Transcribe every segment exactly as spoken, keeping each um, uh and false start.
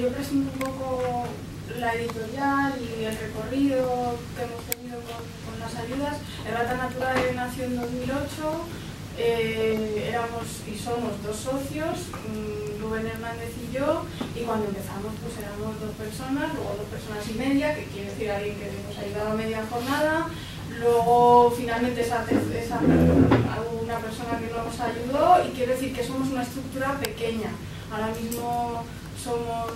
yo presento un poco la editorial y el recorrido que hemos tenido con, con las ayudas. Errata Natural nació en dos mil ocho, eh, éramos y somos dos socios, Rubén Hernández y yo, y cuando empezamos pues éramos dos personas, luego dos personas y media, que quiere decir alguien que nos ha ayudado a media jornada, luego finalmente esa, esa una persona que nos ayudó, y quiere decir que somos una estructura pequeña. Ahora mismo somos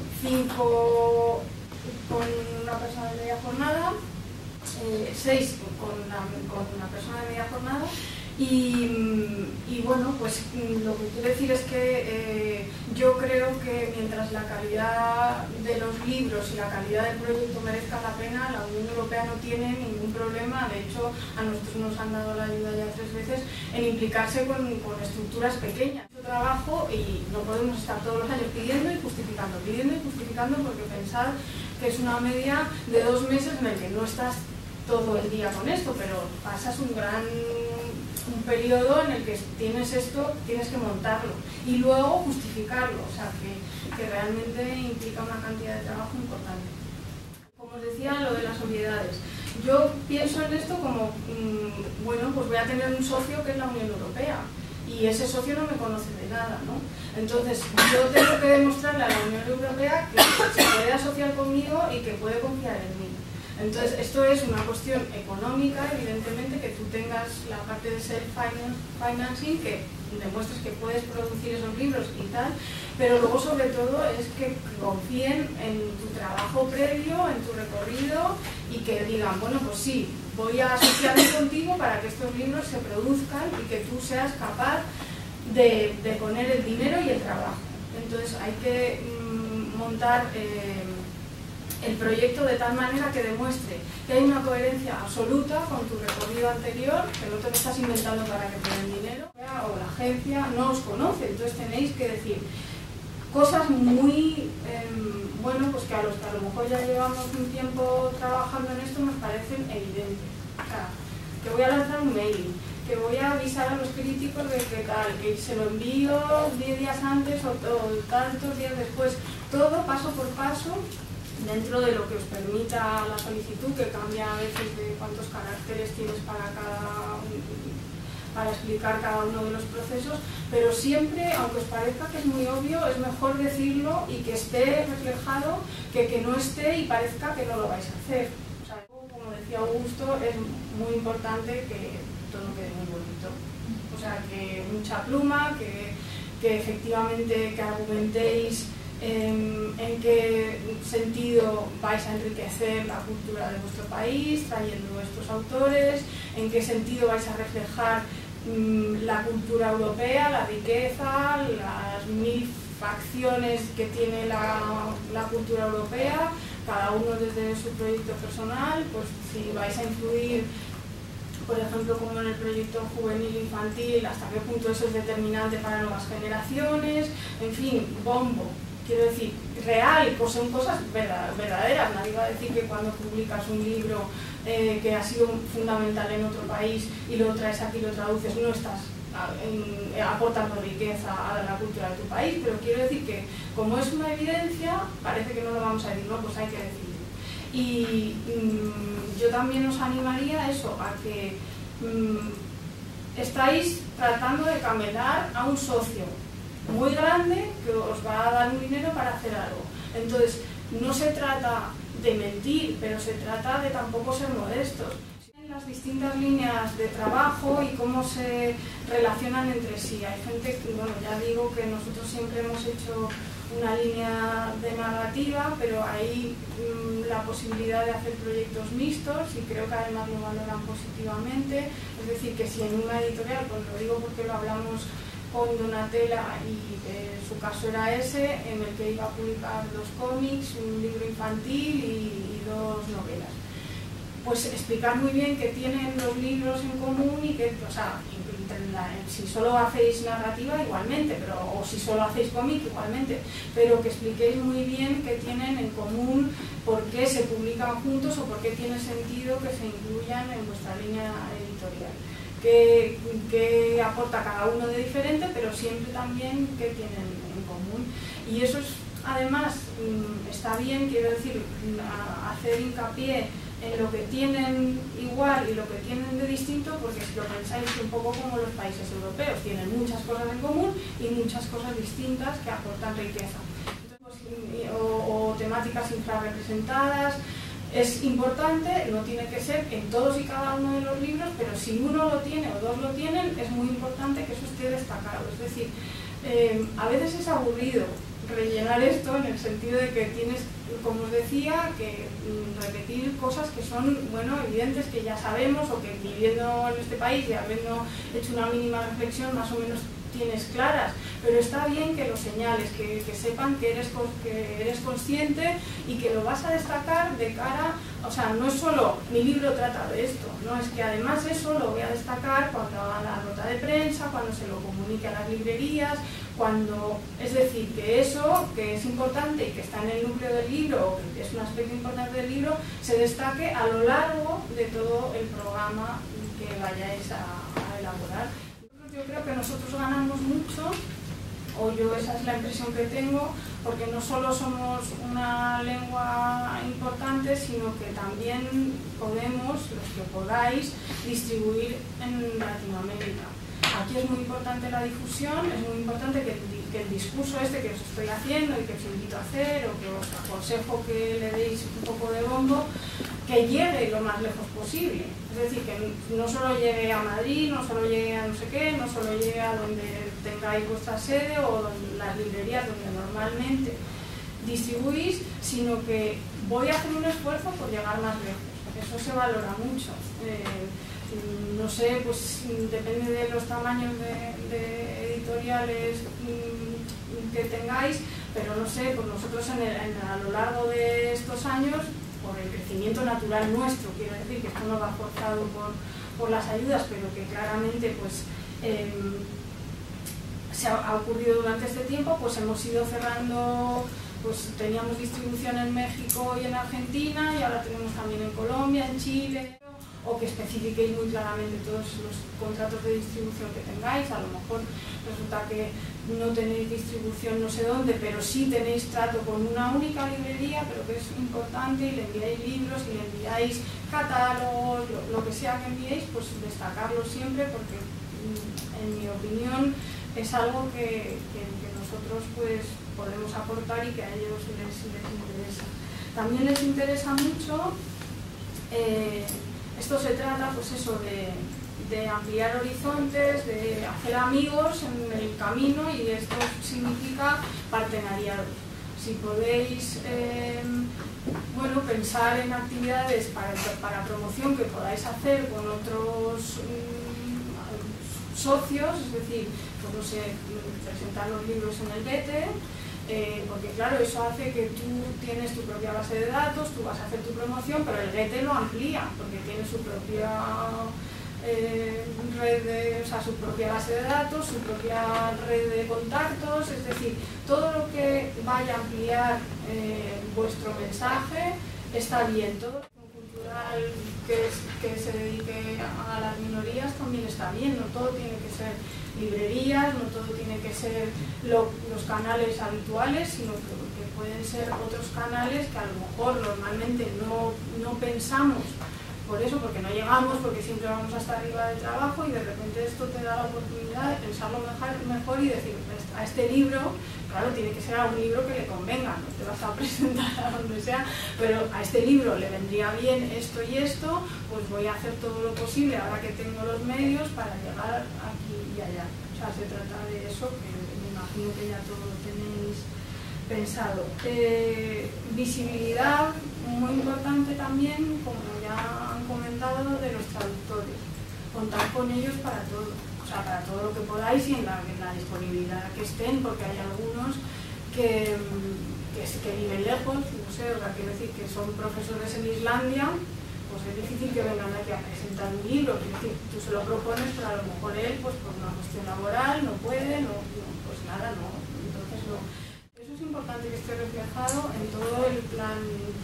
cinco con una persona de media jornada, eh, seis con una, con una persona de media jornada, y, y bueno, pues lo que quiero decir es que eh, yo creo que mientras la calidad de los libros y la calidad del proyecto merezca la pena, la Unión Europea no tiene ningún problema. De hecho, a nosotros nos han dado la ayuda ya tres veces en implicarse con, con estructuras pequeñas. Trabajo, y no podemos estar todos los años pidiendo y justificando, pidiendo y justificando, porque pensad que es una media de dos meses en el que no estás todo el día con esto, pero pasas un gran un periodo en el que tienes esto, tienes que montarlo y luego justificarlo, o sea que, que realmente implica una cantidad de trabajo importante. Como os decía, lo de las obviedades. Yo pienso en esto como, mmm, bueno, pues voy a tener un socio que es la Unión Europea, y ese socio no me conoce de nada, ¿no? Entonces, yo tengo que demostrarle a la Unión Europea que se puede asociar conmigo y que puede confiar en mí. Entonces, esto es una cuestión económica, evidentemente, que tú tengas la parte de self-financing, que demuestres que puedes producir esos libros y tal, pero luego, sobre todo, es que confíen en tu trabajo previo, en tu recorrido, y que digan, bueno, pues sí, voy a asociarme contigo para que estos libros se produzcan y que tú seas capaz de, de poner el dinero y el trabajo. Entonces, hay que mmm, montar eh, el proyecto de tal manera que demuestre que hay una coherencia absoluta con tu recorrido anterior, que no te lo estás inventando para que te den dinero, o la agencia no os conoce, entonces tenéis que decir cosas muy, eh, bueno, pues que a los que a lo mejor ya llevamos un tiempo trabajando en esto nos parecen evidentes. O sea, que voy a lanzar un mail, que voy a avisar a los críticos de que tal, que se lo envío diez días antes o, o tantos días después, todo paso por paso, dentro de lo que os permita la solicitud, que cambia a veces de cuántos caracteres tienes para cada para explicar cada uno de los procesos, pero siempre, aunque os parezca que es muy obvio, es mejor decirlo y que esté reflejado que que no esté y parezca que no lo vais a hacer. O sea, como decía Augusto, es muy importante que todo quede muy bonito. O sea, que mucha pluma, que, que efectivamente que argumentéis En, en qué sentido vais a enriquecer la cultura de vuestro país trayendo estos autores, en qué sentido vais a reflejar mmm, la cultura europea, la riqueza, las mil facciones que tiene la, la cultura europea, cada uno desde su proyecto personal. Pues si vais a influir, por ejemplo, como en el proyecto juvenil infantil, hasta qué punto eso es determinante para nuevas generaciones, en fin, bombo. Quiero decir, real, pues son cosas verdaderas. Nadie va a decir que cuando publicas un libro eh, que ha sido fundamental en otro país y lo traes aquí y lo traduces, no estás en, aportando riqueza a la cultura de tu país, pero quiero decir que como es una evidencia, parece que no lo vamos a decir, no, pues hay que decirlo. Y mmm, yo también os animaría a eso, a que mmm, estáis tratando de camelar a un socio muy grande que os va a dar un dinero para hacer algo. Entonces, no se trata de mentir, pero se trata de tampoco ser modestos. Las distintas líneas de trabajo y cómo se relacionan entre sí. Hay gente que, bueno, ya digo que nosotros siempre hemos hecho una línea de narrativa, pero hay mmm, la posibilidad de hacer proyectos mixtos y creo que además lo valoran positivamente. Es decir, que si en una editorial, pues lo digo porque lo hablamos con Donatella y eh, su caso era ese, en el que iba a publicar dos cómics, un libro infantil y, y dos novelas. Pues explicar muy bien que tienen los libros en común y que, o sea, si solo hacéis narrativa igualmente, pero, o si solo hacéis cómic igualmente, pero que expliquéis muy bien que tienen en común, por qué se publican juntos o por qué tiene sentido que se incluyan en vuestra línea editorial. Que, que aporta cada uno de diferente, pero siempre también que tienen en común. Y eso es además está bien, quiero decir, hacer hincapié en lo que tienen igual y lo que tienen de distinto, porque si lo pensáis un poco como los países europeos, tienen muchas cosas en común y muchas cosas distintas que aportan riqueza. Entonces, o, o temáticas infrarrepresentadas. Es importante, no tiene que ser en todos y cada uno de los libros, pero si uno lo tiene o dos lo tienen, es muy importante que eso esté destacado. Es decir, eh, a veces es aburrido rellenar esto en el sentido de que tienes, como os decía, que mm, repetir cosas que son, bueno, evidentes, que ya sabemos, o que viviendo en este país y habiendo hecho una mínima reflexión más o menos tienes claras, pero está bien que lo señales, que, que sepan que eres, que eres consciente y que lo vas a destacar de cara, o sea, no es solo mi libro trata de esto, no, es que además eso lo voy a destacar cuando haga la nota de prensa, cuando se lo comunique a las librerías, cuando, es decir, que eso, que es importante y que está en el núcleo del libro, o que es un aspecto importante del libro, se destaque a lo largo de todo el programa que vayáis a, a elaborar. Yo creo que nosotros ganamos mucho, o yo esa es la impresión que tengo, porque no solo somos una lengua importante, sino que también podemos, los que podáis, distribuir en Latinoamérica. Aquí es muy importante la difusión, es muy importante que el, que el discurso este que os estoy haciendo y que os invito a hacer, o que os aconsejo que le deis un poco de bombo, que llegue lo más lejos posible. Es decir, que no solo llegue a Madrid, no solo llegue a no sé qué, no solo llegue a donde tengáis vuestra sede o donde, las librerías donde normalmente distribuís, sino que voy a hacer un esfuerzo por llegar más lejos. Eso se valora mucho. Eh, no sé, pues depende de los tamaños de, de editoriales que tengáis, pero no sé, pues nosotros en el, en, a lo largo de estos años, por el crecimiento natural nuestro, quiero decir que esto no va forzado por, por las ayudas, pero que claramente pues eh, se ha, ha ocurrido durante este tiempo, pues hemos ido cerrando, pues teníamos distribución en México y en Argentina, y ahora tenemos también en Colombia, en Chile, o que especifiquéis muy claramente todos los contratos de distribución que tengáis. A lo mejor resulta que no tenéis distribución no sé dónde, pero sí tenéis trato con una única librería, pero que es importante, y le enviáis libros y le enviáis catálogos, lo, lo que sea que enviéis, pues destacarlo siempre, porque en mi opinión es algo que, que, que nosotros pues podemos aportar y que a ellos les, les interesa. También les interesa mucho, eh, esto se trata pues eso de, de ampliar horizontes, de hacer amigos en el camino, y esto significa partenariados. Si podéis eh, bueno, pensar en actividades para, para promoción que podáis hacer con otros um, socios, es decir, pues no sé, presentar los libros en el Goethe, Eh, porque claro, eso hace que tú tienes tu propia base de datos, tú vas a hacer tu promoción, pero el Goethe lo amplía, porque tiene su propia eh, red de, o sea, su propia base de datos, su propia red de contactos, es decir, todo lo que vaya a ampliar eh, vuestro mensaje está bien. Todo lo cultural que, es, que se dedique a las minorías también está bien, no todo tiene que ser librerías, no todo tiene que ser lo, los canales habituales, sino que, que pueden ser otros canales que a lo mejor normalmente no, no pensamos, por eso, porque no llegamos, porque siempre vamos hasta arriba del trabajo, y de repente esto te da la oportunidad de pensarlo mejor, mejor y decir, a este libro, claro, tiene que ser algún libro que le convenga, no te vas a presentar a donde sea, pero a este libro le vendría bien esto y esto, pues voy a hacer todo lo posible ahora que tengo los medios para llegar aquí y allá. O sea, se trata de eso, que me imagino que ya todo lo tenéis pensado. Eh, visibilidad, muy importante también, como ya han comentado, de los traductores. Contar con ellos para todo. O sea, para todo lo que podáis y en la, en la disponibilidad que estén, porque hay algunos que, que, que viven lejos, no sé, o sea, quiero decir que son profesores en Islandia, pues es difícil que vengan aquí a presentar un libro, es decir, tú se lo propones, pero a lo mejor él, pues por una cuestión laboral, no puede, no, no, pues nada, no, entonces no. Eso es importante que esté reflejado en todo el plan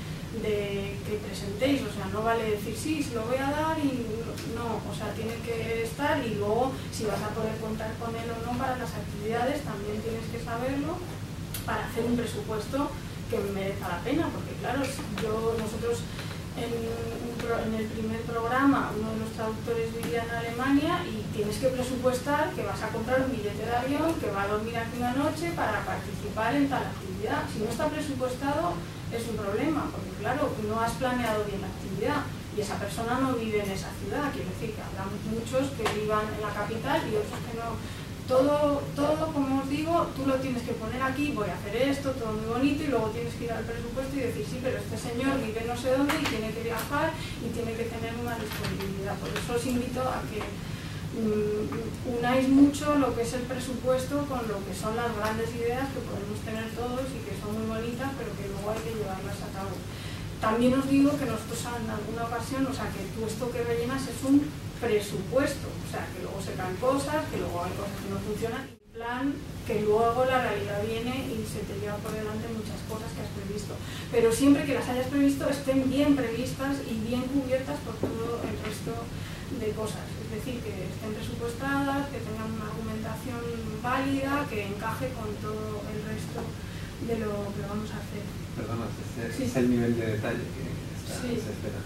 de que presentéis, o sea, no vale decir sí, se lo voy a dar y no, o sea, tiene que estar, y luego si vas a poder contar con él o no para las actividades también tienes que saberlo, para hacer un presupuesto que merezca la pena, porque claro, yo, nosotros en, en el primer programa, uno de los traductores vivía en Alemania y tienes que presupuestar que vas a comprar un billete de avión, que va a dormir aquí una noche para participar en tal actividad. Si no está presupuestado es un problema, porque claro, no has planeado bien la actividad y esa persona no vive en esa ciudad. Quiere decir que habrá muchos que vivan en la capital y otros que no. Todo, todo, como os digo, tú lo tienes que poner aquí, voy a hacer esto, todo muy bonito, y luego tienes que ir al presupuesto y decir, sí, pero este señor vive no sé dónde y tiene que viajar y tiene que tener una disponibilidad. Por eso os invito a que um, unáis mucho lo que es el presupuesto con lo que son las grandes ideas que podemos tener todos y que son muy bonitas, pero que luego hay que llevarlas a cabo. También os digo que nosotros en alguna ocasión, o sea, que tú esto que rellenas es un presupuesto, o sea, que luego se caen cosas, que luego hay cosas que no funcionan, y en plan que luego la realidad viene y se te lleva por delante muchas cosas que has previsto. Pero siempre que las hayas previsto estén bien previstas y bien cubiertas por todo el resto de cosas, es decir, que estén presupuestadas, que tengan una argumentación válida, que encaje con todo el resto de lo que vamos a hacer. Perdona, ese sí. es el nivel de detalle que está, sí. se espera.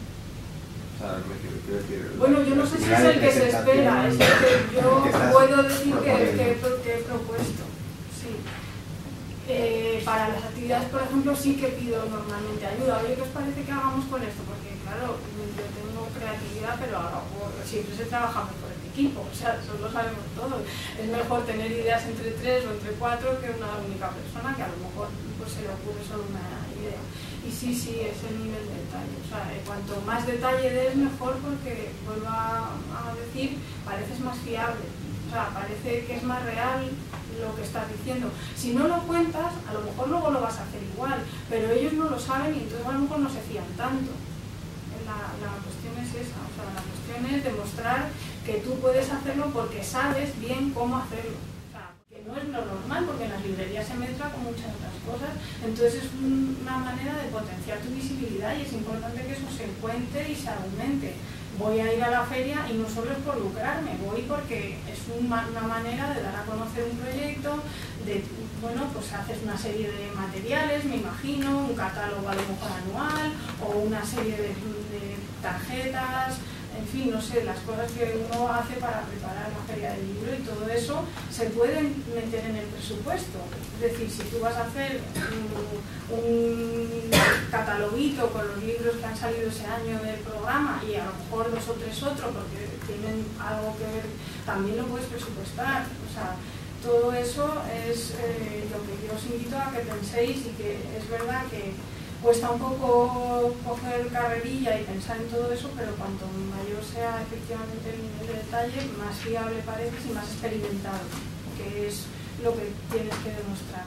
O sea, me quiero, quiero decir, bueno, yo no sé si es el que se espera, es el que yo puedo decir que, que, que he propuesto. Sí. Eh, para las actividades, por ejemplo, sí que pido normalmente ayuda. Oye, ¿qué os parece que hagamos con esto? Porque, claro, yo tengo creatividad, pero siempre se trabaja mejor en equipo, o sea, eso lo sabemos todos. Es mejor tener ideas entre tres o entre cuatro que una única persona que a lo mejor pues, se le ocurre solo una idea. Y sí, sí, es el nivel de detalle. O sea, cuanto más detalle des, mejor, porque, vuelvo a, a decir, pareces más fiable. O sea, parece que es más real lo que estás diciendo. Si no lo cuentas, a lo mejor luego lo vas a hacer igual, pero ellos no lo saben y entonces a lo mejor no se fían tanto. La, la cuestión es esa, o sea, la cuestión es demostrar que tú puedes hacerlo porque sabes bien cómo hacerlo. No es lo normal, porque en las librerías se mezcla con muchas otras cosas, entonces es una manera de potenciar tu visibilidad y es importante que eso se cuente y se argumente. Voy a ir a la feria y no solo es por lucrarme, voy porque es una manera de dar a conocer un proyecto, de, bueno, pues haces una serie de materiales, me imagino, un catálogo a lo mejor anual o una serie de, de tarjetas, en fin, no sé, las cosas que uno hace para preparar la feria del libro, y todo eso se puede meter en el presupuesto. Es decir, si tú vas a hacer un, un cataloguito con los libros que han salido ese año del programa y a lo mejor dos o tres otros porque tienen algo que ver, también lo puedes presupuestar. O sea, todo eso es eh, lo que yo os invito a que penséis, y que es verdad que cuesta un poco coger carrerilla y pensar en todo eso, pero cuanto mayor sea efectivamente el nivel de detalle, más fiable pareces y más experimentado, que es lo que tienes que demostrar.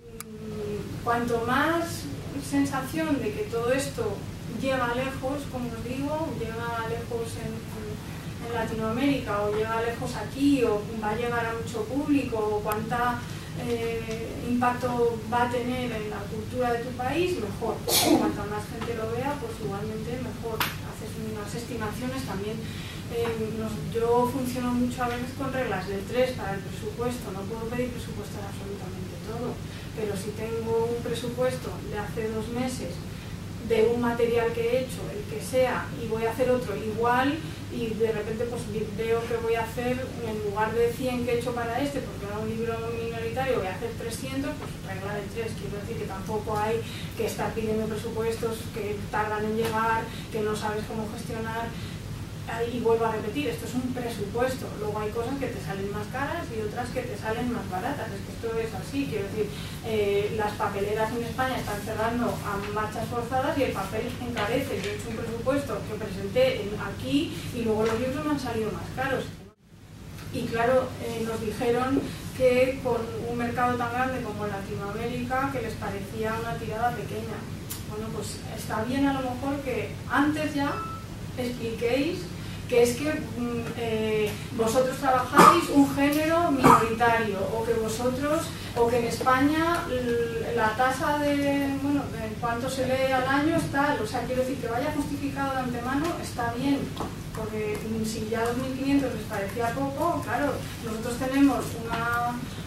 Cuanto más sensación de que todo esto llega lejos, como os digo, llega lejos en, en Latinoamérica, o llega lejos aquí, o va a llegar a mucho público, o cuánta Eh, impacto va a tener en la cultura de tu país, mejor. Cuanta más gente lo vea, pues igualmente mejor. Haces unas estimaciones también. Eh, nos, yo funciono mucho a veces con reglas del tres para el presupuesto. No puedo pedir presupuesto en absolutamente todo, pero si tengo un presupuesto de hace dos meses de un material que he hecho, el que sea, y voy a hacer otro igual, y de repente pues veo que voy a hacer, en lugar de cien que he hecho para este, porque era un libro minoritario, voy a hacer trescientos, pues regla de tres. Quiero decir que tampoco hay que estar pidiendo presupuestos que tardan en llegar, que no sabes cómo gestionar. Y vuelvo a repetir, esto es un presupuesto, luego hay cosas que te salen más caras y otras que te salen más baratas, es que esto es así. Quiero decir, eh, las papeleras en España están cerrando a marchas forzadas y el papel encarece. Yo he hecho un presupuesto que presenté aquí y luego los libros me han salido más caros. Y claro, eh, nos dijeron que con un mercado tan grande como Latinoamérica, que les parecía una tirada pequeña. Bueno, pues está bien a lo mejor que antes ya expliquéis que es que eh, vosotros trabajáis un género minoritario, o que vosotros, o que en España la tasa de, bueno, de cuánto se lee al año es tal. O sea, quiero decir que vaya justificado de antemano, está bien, porque si ya dos mil quinientos les parecía poco, claro, nosotros tenemos una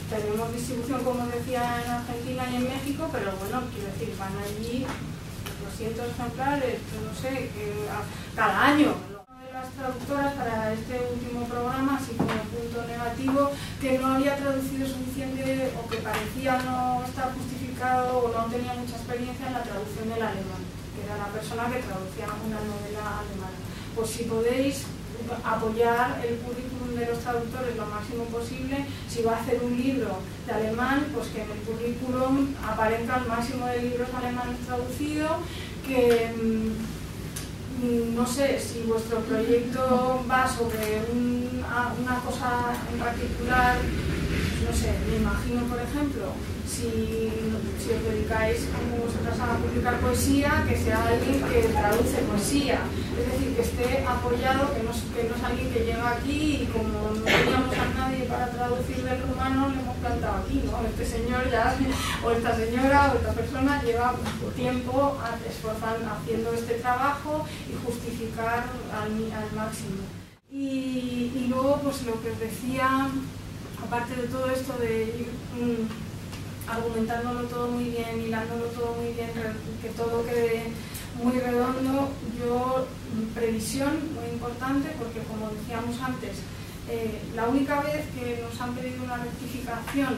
tenemos distribución, como decía, en Argentina y en México, pero bueno, quiero decir, van allí doscientos ejemplares, no sé, que a, cada año. Una de las traductoras para este último programa, así como punto negativo, que no había traducido suficiente o que parecía no estar justificado o no tenía mucha experiencia en la traducción del alemán, que era la persona que traducía una novela alemana. Pues si podéis apoyar el currículum de los traductores lo máximo posible, si va a hacer un libro de alemán, pues que en el currículum aparezca el máximo de libros alemanes traducidos, que mmm, no sé, si vuestro proyecto va sobre un, una cosa en particular, no sé, me imagino, por ejemplo, si, si os dedicáis como vosotras a publicar poesía, que sea alguien que traduce poesía, es decir, que esté apoyado, que no, que no es alguien que llega aquí y como no teníamos a nadie para traducir del rumano, le hemos plantado aquí, ¿no? Este señor ya, o esta señora, o esta persona lleva tiempo esforzando, haciendo este trabajo y justificar al, al máximo. Y, y luego, pues lo que os decía, aparte de todo esto de ir mmm, argumentándolo todo muy bien, hilándolo todo muy bien, que todo quede muy redondo, yo, previsión muy importante, porque como decíamos antes, eh, la única vez que nos han pedido una rectificación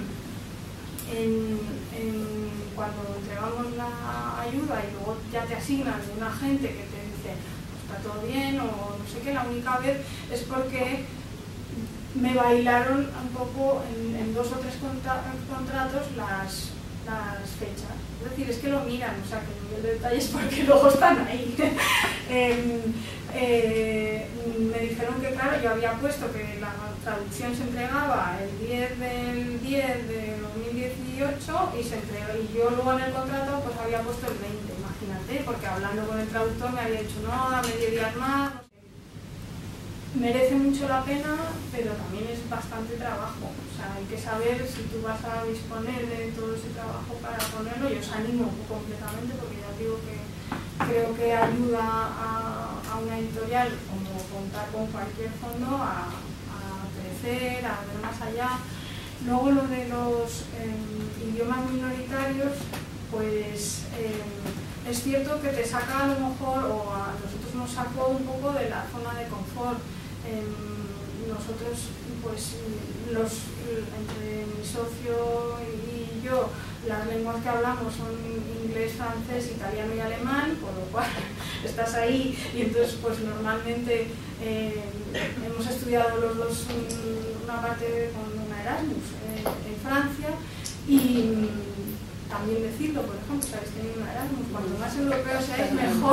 en, en, cuando entregamos la ayuda y luego ya te asignan un agente que te dice está todo bien o no sé qué, la única vez es porque me bailaron un poco en, en dos o tres contra, contratos las, las fechas. Es decir, es que lo miran, o sea, que el nivel de detalle es porque luego están ahí. eh, eh, me dijeron que, claro, yo había puesto que la traducción se entregaba el diez del diez de dos mil dieciocho y, se entregó, y yo luego en el contrato pues había puesto el veinte, imagínate, porque hablando con el traductor me había dicho, no, dame diez días más. Merece mucho la pena, pero también es bastante trabajo. O sea, hay que saber si tú vas a disponer de todo ese trabajo para ponerlo. Yo os animo completamente, porque ya os digo que creo que ayuda a, a una editorial, como contar con cualquier fondo, a, a crecer, a ver más allá. Luego lo de los eh, idiomas minoritarios, pues eh, es cierto que te saca a lo mejor, o a nosotros nos sacó un poco de la zona de confort. Eh, nosotros, pues, los, entre mi socio y yo, las lenguas que hablamos son inglés, francés, italiano y alemán, por lo cual estás ahí y entonces, pues, normalmente eh, hemos estudiado los dos una parte con una Erasmus eh, en Francia y también decirlo, por ejemplo, si habéis tenido una Erasmus, cuanto más europeo seáis, mejor.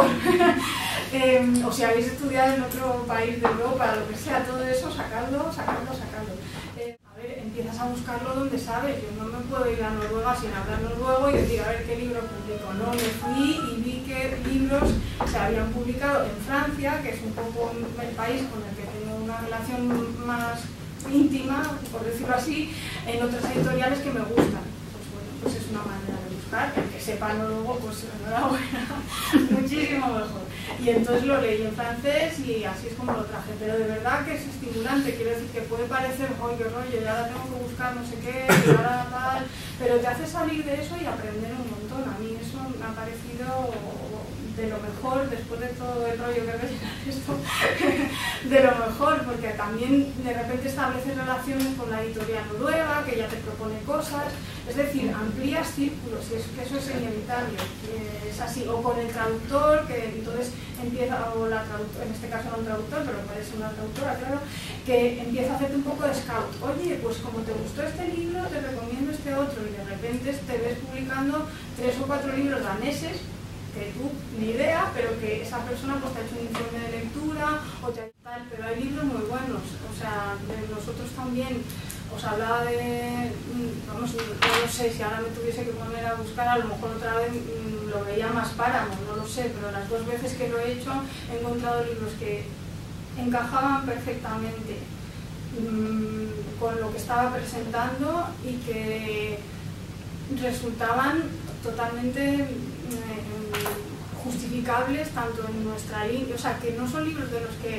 eh, o si habéis estudiado en otro país de Europa, lo que sea, todo eso, sacadlo, sacadlo, sacadlo. Eh, a ver, empiezas a buscarlo donde sabes. Yo no me puedo ir a Noruega sin hablar noruego y decir, a ver qué libro publico. No, me fui y vi que libros se habían publicado en Francia, que es un poco el país con el que tengo una relación más íntima, por decirlo así, en otras editoriales que me gustan. Pues es una manera de buscar, el que sepa noruego, pues enhorabuena, muchísimo mejor. Y entonces lo leí en francés y así es como lo traje, pero de verdad que es estimulante, quiero decir que puede parecer, ¡ay, qué rollo! Ya ahora tengo que buscar no sé qué, y ahora tal, pero te hace salir de eso y aprender un montón. A mí eso me ha parecido de lo mejor, después de todo el rollo que rellenar esto, de lo mejor, porque también de repente estableces relaciones con la editorial noruega, que ya te propone cosas, es decir, amplías círculos, y es que eso es inevitable, es así, o con el traductor, que entonces empieza, o la traductora, en este caso no un traductor, pero puede ser una traductora, claro, que empieza a hacerte un poco de scout. Oye, pues como te gustó este libro, te recomiendo este otro, y de repente te ves publicando tres o cuatro libros daneses, que tú, ni idea, pero que esa persona pues te ha hecho un informe de lectura o te ha tal, pero hay libros muy buenos, o sea, de nosotros también os hablaba de, vamos, no lo sé, si ahora me tuviese que poner a buscar, a lo mejor otra vez mmm, lo veía más páramo, no lo sé, pero las dos veces que lo he hecho he encontrado libros que encajaban perfectamente mmm, con lo que estaba presentando y que resultaban totalmente justificables tanto en nuestra línea, o sea, que no son libros de los que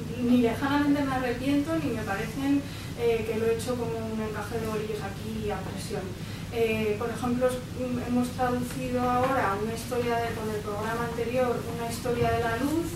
ni lejanamente me arrepiento, ni me parecen eh, que lo he hecho como un encaje de bolillos aquí a presión. Eh, por ejemplo, hemos traducido ahora una historia de, con el programa anterior, una historia de la luz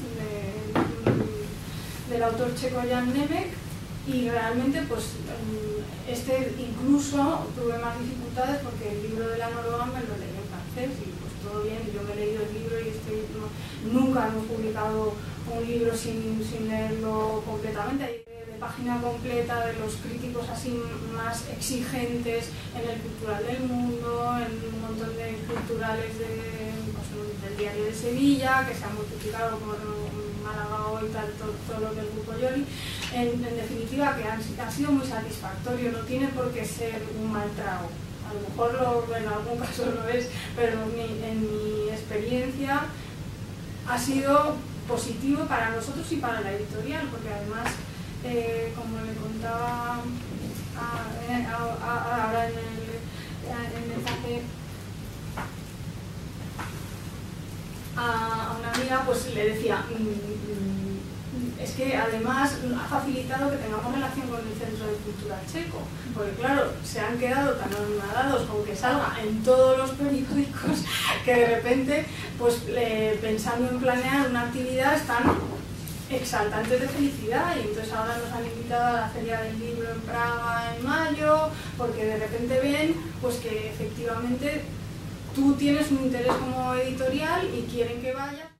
de, del autor checo Jan Nemek, y realmente pues este incluso tuve más dificultades porque el libro de la Noruega me lo leí en francés y pues todo bien, yo me he leído el libro y este, no, nunca hemos publicado un libro sin, sin leerlo completamente. Hay de página completa de los críticos así más exigentes en el cultural del mundo, en un montón de culturales de, pues, del Diario de Sevilla, que se han multiplicado por Málaga Hoy, tal, todo, todo lo del grupo Yoli. En, en definitiva, que han, ha sido muy satisfactorio, no tiene por qué ser un mal trago. A lo mejor lo, en algún caso lo es, pero en mi, en mi experiencia ha sido positivo para nosotros y para la editorial, porque además, eh, como le contaba a, a, a, ahora en el, en el mensaje a una amiga, pues le decía, es que además ha facilitado que tengamos relación con el Centro de Cultura Checo, porque claro, se han quedado tan anonadados con que salga en todos los periódicos que de repente, pues eh, pensando en planear una actividad están exaltantes de felicidad, y entonces ahora nos han invitado a la Feria del Libro en Praga en mayo, porque de repente ven pues que efectivamente tú tienes un interés como editorial y quieren que vayas.